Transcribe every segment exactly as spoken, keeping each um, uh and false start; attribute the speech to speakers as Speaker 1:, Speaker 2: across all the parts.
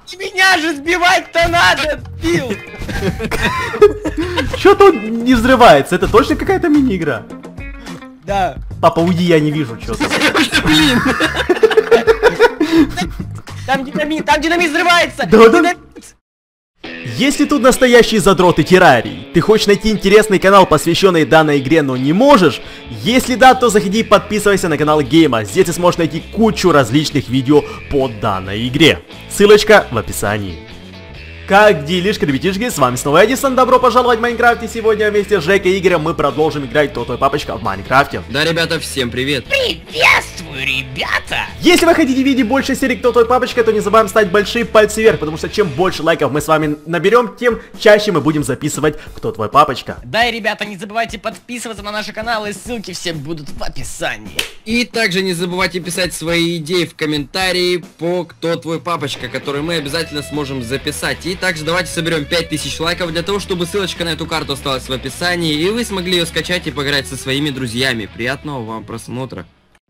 Speaker 1: И меня же сбивать-то надо, Билл!
Speaker 2: Что тут не взрывается? Это точно какая-то мини-игра?
Speaker 1: Да.
Speaker 2: Папа, уйди, я не вижу что-то.
Speaker 1: Блин! Там динамит, там динамит взрывается!
Speaker 2: Да, да. Если тут настоящий задрот и террарий, ты хочешь найти интересный канал, посвященный данной игре, но не можешь? Если да, то заходи и подписывайся на канал Гейма, здесь ты сможешь найти кучу различных видео по данной игре. Ссылочка в описании. Как делишки, ребятишки, с вами снова Эдисон, добро пожаловать в Майнкрафт, и сегодня вместе с Жекой и Игорем мы продолжим играть «Кто твой папочка» в Майнкрафте.
Speaker 3: Да, ребята, всем привет!
Speaker 1: Приветствую, ребята!
Speaker 2: Если вы хотите видеть больше серий «Кто твой папочка», то не забываем ставить большие пальцы вверх, потому что чем больше лайков мы с вами наберем, тем чаще мы будем записывать «Кто твой папочка».
Speaker 1: Да, и ребята, не забывайте подписываться на наши каналы, ссылки все будут в описании.
Speaker 3: И также не забывайте писать свои идеи в комментарии по «Кто твой папочка», который мы обязательно сможем записать. И также давайте соберем пять тысяч лайков для того, чтобы ссылочка на эту карту осталась в описании, и вы смогли ее скачать и поиграть со своими друзьями. Приятного вам просмотра.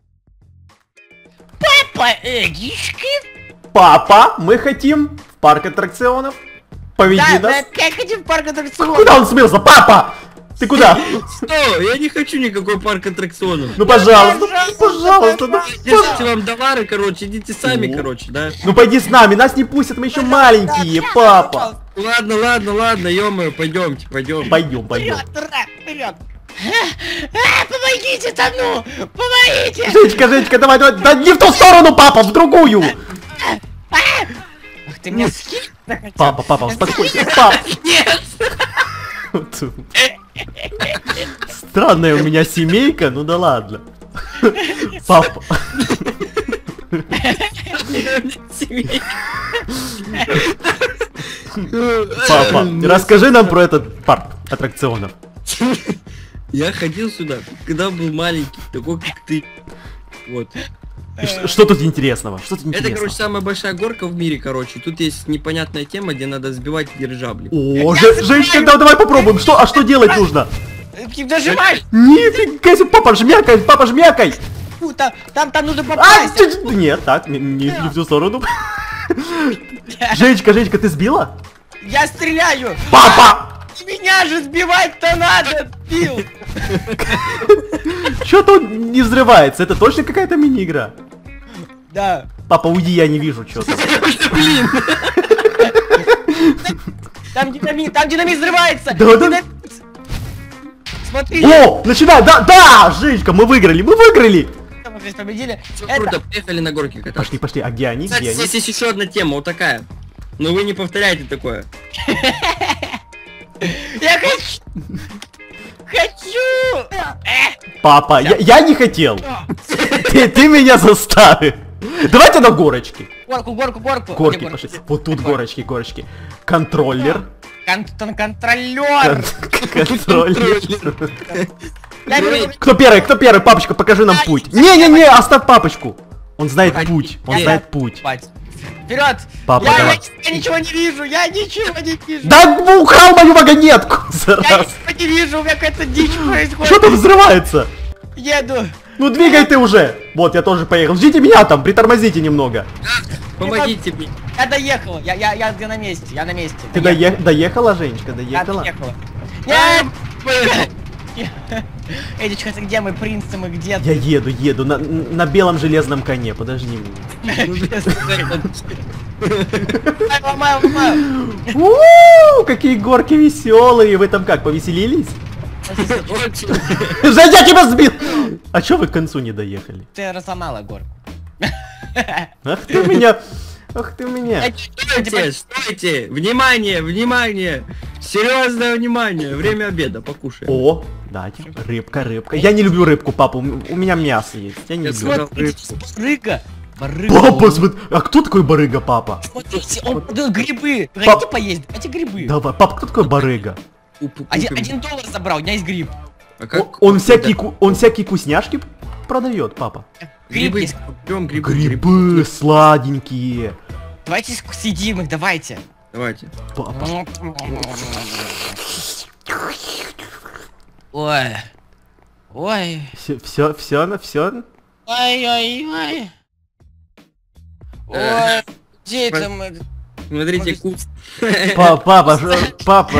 Speaker 1: Папа, Эдички!
Speaker 2: Папа, мы хотим в парк аттракционов. Поведи
Speaker 1: Да, мы
Speaker 2: нас.
Speaker 1: опять хотим в парк аттракционов.
Speaker 2: Куда он смылся? Папа! Ты куда?
Speaker 3: Что? Я не хочу никакой парк аттракционов.
Speaker 2: Ну пожалуйста,
Speaker 1: Пожалуйста,
Speaker 2: пожалуйста, ну,
Speaker 3: Держите вам товары, короче, идите сами,
Speaker 2: Ну.
Speaker 3: короче, да?
Speaker 2: ну пойди с нами, нас не пустят, мы еще маленькие, папа.
Speaker 3: Ладно, ладно, ладно, ё-моё, пойдемте, пойдем.
Speaker 2: Пойдем, пойдем.
Speaker 1: Вперед, ура, вперед! А, помогите там, ну! Помогите!
Speaker 2: Женечка, Женечка, давай, давай, да не в ту сторону, папа, в другую.
Speaker 1: Ах ты мне скинь!
Speaker 2: Папа, папа, успокойся, папа.
Speaker 1: Нет!
Speaker 2: Странная у меня семейка, ну да ладно. Папа. Папа, расскажи нам про этот парк аттракционов.
Speaker 3: Я ходил сюда, когда был маленький, такой как ты. Вот.
Speaker 2: И ш- Что тут интересного? Что тут
Speaker 3: Это, короче,
Speaker 2: интересного?
Speaker 3: самая большая горка в мире, короче. Тут есть непонятная тема, где надо сбивать дирижабли.
Speaker 2: О, Же- Женечка, да, давай попробуем. Что, а что делать нужно?
Speaker 1: Нажимай!
Speaker 2: Нифига себе, папа, жмякай, папа, жмякай.
Speaker 1: Фу, Там, там, там нужно
Speaker 2: А,
Speaker 1: попасть!
Speaker 2: чуть- нет, так, не, не- не в ту сторону. Женечка, Женечка, ты сбила?
Speaker 1: Я стреляю!
Speaker 2: Папа!
Speaker 1: И меня же сбивать-то надо, Билл!
Speaker 2: Что тут не взрывается? Это точно какая-то мини-игра?
Speaker 1: Да.
Speaker 2: Папа, уйди, я не вижу что-то.
Speaker 3: Блин!
Speaker 1: Там динамит, там динамит взрывается!
Speaker 2: Да, да.
Speaker 1: Динамит. Смотри!
Speaker 2: О, начинай, да, да, Женечка, мы выиграли, мы выиграли.
Speaker 1: Мы здесь победили.
Speaker 3: Всё
Speaker 1: Это-
Speaker 3: круто, поехали на горке кататься.
Speaker 2: Пошли, пошли, а где они,
Speaker 3: Кстати,
Speaker 2: где они?
Speaker 3: здесь есть еще одна тема, вот такая. Но вы не повторяйте такое.
Speaker 1: Я хочу! Хочу! Э,
Speaker 2: Папа, я, я не хотел. Ты, ты меня заставил. Давайте на горочке.
Speaker 1: Горку, горку, горку.
Speaker 2: Горки
Speaker 1: Где
Speaker 2: пошли.
Speaker 1: горки?
Speaker 2: Вот тут горочки, горочки. Контроллер.
Speaker 1: Кон- кон- контролер!
Speaker 2: Кон- Контроллер.
Speaker 1: Я беру-
Speaker 2: Кто первый, кто первый? Папочка, покажи нам путь. Не-не-не, оставь папочку. Он знает
Speaker 3: Погоди,
Speaker 2: путь, он
Speaker 1: я-
Speaker 2: знает путь.
Speaker 1: Спать. Вперед!
Speaker 2: Папа,
Speaker 1: я,
Speaker 2: давай.
Speaker 1: я, я ничего не вижу, я ничего не вижу.
Speaker 2: Да украл мою вагонетку,
Speaker 1: Я
Speaker 2: зараза.
Speaker 1: ничего не вижу, у меня какая-то дичь происходит.
Speaker 2: Что там взрывается?
Speaker 1: Еду.
Speaker 2: Ну двигай ты уже. Вот, я тоже поехал. Ждите меня там, притормозите немного.
Speaker 3: Помогите мне.
Speaker 1: Я доехала, я, я, я, я на месте, я на месте.
Speaker 2: Ты
Speaker 1: Доехала.
Speaker 2: дое- доехала, Женечка,
Speaker 1: Я
Speaker 2: доехала?
Speaker 1: доехала.
Speaker 3: А,
Speaker 1: Нет!
Speaker 3: поехал.
Speaker 1: Эдичка, ты где мы, принцы, мы где?
Speaker 2: Я еду, еду на, на белом железном коне, подожди.
Speaker 1: Ломаю, ломаю.
Speaker 2: У, какие горки веселые. Вы там как, повеселились?
Speaker 3: Очень.
Speaker 2: Жень, я тебя сбил! А чё вы к концу не доехали?
Speaker 1: Ты разломала горку.
Speaker 2: Ах ты у меня... Ах ты у меня.
Speaker 3: Стойте, стойте! Внимание, внимание! Серьезное внимание! Время обеда, покушаем.
Speaker 2: О, дайте. Рыбка, рыбка. Я не люблю рыбку, папа. У м- у меня мясо есть. Я не
Speaker 3: Я
Speaker 2: люблю.
Speaker 3: сказал
Speaker 1: Смотрите,
Speaker 3: рыбку.
Speaker 1: барыга. Барыга.
Speaker 2: Папа, смотри. А кто такой барыга, папа?
Speaker 1: Смотрите, он подал грибы. Вы
Speaker 2: Пап-
Speaker 1: хотите поесть? Дайте грибы.
Speaker 2: Давай, папа, кто такой барыга?
Speaker 3: Куп-
Speaker 1: Один,
Speaker 3: купим.
Speaker 1: один доллар забрал, у меня есть гриб.
Speaker 3: А
Speaker 2: О-
Speaker 3: как?
Speaker 2: Он всякие, ку- он всякие вкусняшки продает, папа.
Speaker 1: Гриб
Speaker 3: Грибы,
Speaker 1: есть.
Speaker 3: берем грибы,
Speaker 2: Грибы сладенькие.
Speaker 1: Давайте ск- съедим их, давайте.
Speaker 3: Давайте.
Speaker 2: Папа.
Speaker 1: Ой. Ой.
Speaker 2: Все, все, все, все.
Speaker 1: Ой-ой-ой.
Speaker 3: Э,
Speaker 1: Ой. Где это мы?
Speaker 3: Смотрите, куст.
Speaker 2: Па- Папа, ш- папа,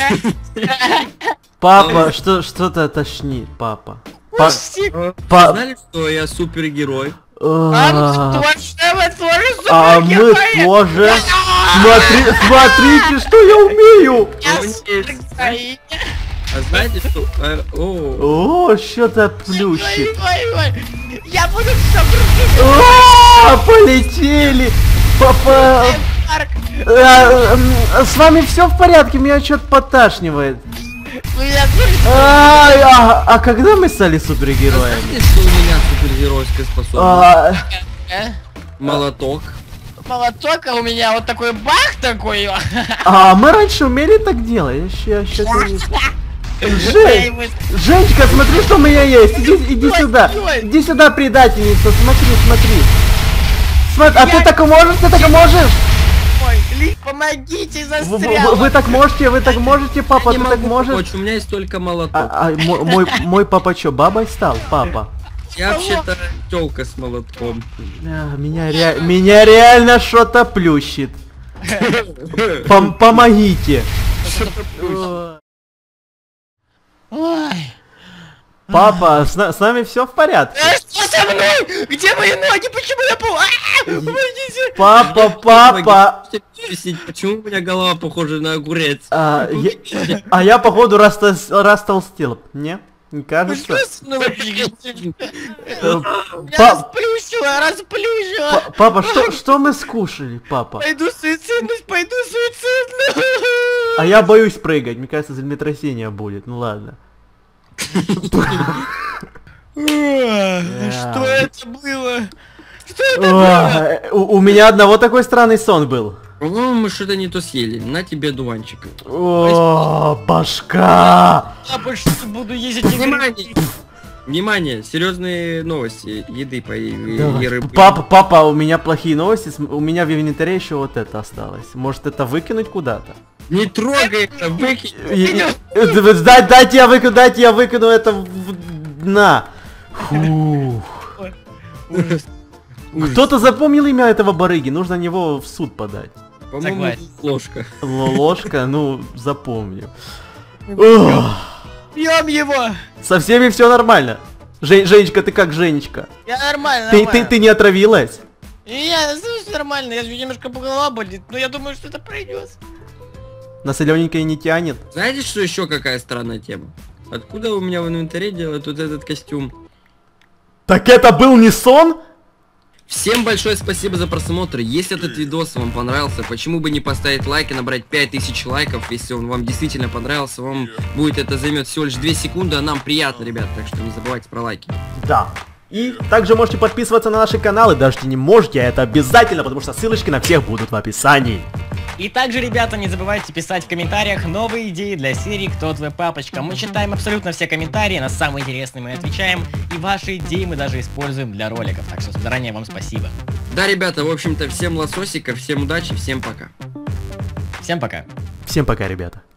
Speaker 2: папа, что, что-то тошнит, папа. Па-
Speaker 1: Кустик.
Speaker 2: па-
Speaker 3: Знали, что я супергерой?
Speaker 1: А ну
Speaker 2: А,
Speaker 1: точно, вы тоже
Speaker 2: а мы
Speaker 1: супергерои.
Speaker 2: тоже. Смотри, смотрите, что я умею.
Speaker 1: Я
Speaker 3: А у меня есть-
Speaker 1: супергероиня.
Speaker 3: А знаете, что... а, О,
Speaker 2: О, что-то плющит.
Speaker 1: Ой, ой, ой. Я буду все крутить.
Speaker 2: О, полетели. Папа,
Speaker 1: Марк,
Speaker 2: э, м, с вами все в порядке? Меня что-то поташнивает.
Speaker 1: вы меня слышите?
Speaker 2: Ай, а, а когда мы стали супергероями?
Speaker 3: знаете, что у меня супергеройская способность?
Speaker 2: А,
Speaker 1: Э?
Speaker 3: Молоток.
Speaker 1: Молоток, а у меня вот такой бах такой.
Speaker 2: а мы раньше умели так делать? Я щ- я щас не- Жень,
Speaker 1: Ой,
Speaker 2: Женечка, смотри, что у меня есть. Иди, иди
Speaker 1: Ой,
Speaker 2: сюда.
Speaker 1: ой.
Speaker 2: Иди сюда, предательница. Смотри, смотри. Смо- А
Speaker 1: Я-
Speaker 2: ты так можешь? Ты так можешь?
Speaker 1: Ой, Ли, помогите,
Speaker 2: Вы, вы-
Speaker 1: застрял.
Speaker 2: вы так можете? Вы так можете, папа?
Speaker 3: Я
Speaker 2: Ты
Speaker 3: не
Speaker 2: так
Speaker 3: могу
Speaker 2: можешь?
Speaker 3: помочь, у меня есть только молоток.
Speaker 2: А, а мо- мой, мой папа что, бабой стал? Папа.
Speaker 3: Я вообще-то тёлка с молотком.
Speaker 2: А, меня, ре- меня реально что-то плющит. Пом- помогите.
Speaker 1: Ой.
Speaker 2: Папа, с, на- с нами все в порядке.
Speaker 1: А что со мной? Где мои ноги? Почему я пол... А, помогите.
Speaker 2: Папа, папа.
Speaker 3: Можете объяснить, почему у меня голова похожа на огурец?
Speaker 2: А я, а я походу растос- растолстел. Не? Не
Speaker 1: Вы
Speaker 2: кажется?
Speaker 1: что со мной делаете?
Speaker 2: Э,
Speaker 1: Я
Speaker 2: па-
Speaker 1: расплющила, расплющила.
Speaker 2: па- Папа, что, что мы скушали, папа?
Speaker 1: Пойду суицидность, пойду суицидно.
Speaker 2: А я боюсь прыгать, мне кажется, землетрясение будет. Ну ладно.
Speaker 1: Что это было? Что это было?
Speaker 2: Ой, У, у меня одного такой странный сон был.
Speaker 3: По-моему, мы что-то не то съели. На тебе дуванчик.
Speaker 2: О, башка!
Speaker 1: Папа, что буду ездить и
Speaker 3: Внимание! Внимание! Серьезные новости. Еды по и, и
Speaker 2: Давай.
Speaker 3: рыбы.
Speaker 2: Папа, папа, у меня плохие новости. С- У меня в инвентаре еще вот это осталось. Может это выкинуть куда-то?
Speaker 3: Не трогай это, выкинь.
Speaker 2: И- и- э, дай- Дайте я выкину, дайте я выкину это в... На. Фух. Кто-то запомнил имя этого барыги, нужно на него в суд подать.
Speaker 3: По-моему,
Speaker 1: Согласен.
Speaker 3: ложка.
Speaker 2: Л- Ложка, ну, запомню. Ох,
Speaker 1: Пьем его.
Speaker 2: со всеми все нормально. Жень, Женечка, ты как Женечка?
Speaker 1: Я нормально,
Speaker 2: Ты, ты,
Speaker 1: нормально.
Speaker 2: ты не отравилась?
Speaker 1: И я, слушай, нормально, я же немножко голова болит, но я думаю, что это пройдет.
Speaker 2: На солененькое не тянет?
Speaker 3: Знаете, что еще какая странная тема? Откуда у меня в инвентаре делают вот этот костюм?
Speaker 2: Так это был не сон?
Speaker 3: Всем большое спасибо за просмотр. Если этот видос вам понравился, почему бы не поставить лайк и набрать пять тысяч лайков. Если он вам действительно понравился, вам будет это займет всего лишь две секунды, а нам приятно, ребят. Так что не забывайте про лайки.
Speaker 2: Да. И также можете подписываться на наши каналы, даже если не можете, а это обязательно, потому что ссылочки на всех будут в описании.
Speaker 4: И также, ребята, не забывайте писать в комментариях новые идеи для серии «Кто твой папочка?». Мы читаем абсолютно все комментарии, на самые интересные мы отвечаем, и ваши идеи мы даже используем для роликов, так что заранее вам спасибо.
Speaker 3: Да, ребята, в общем-то, всем лососиков, всем удачи, всем пока.
Speaker 4: Всем пока.
Speaker 2: Всем пока, ребята.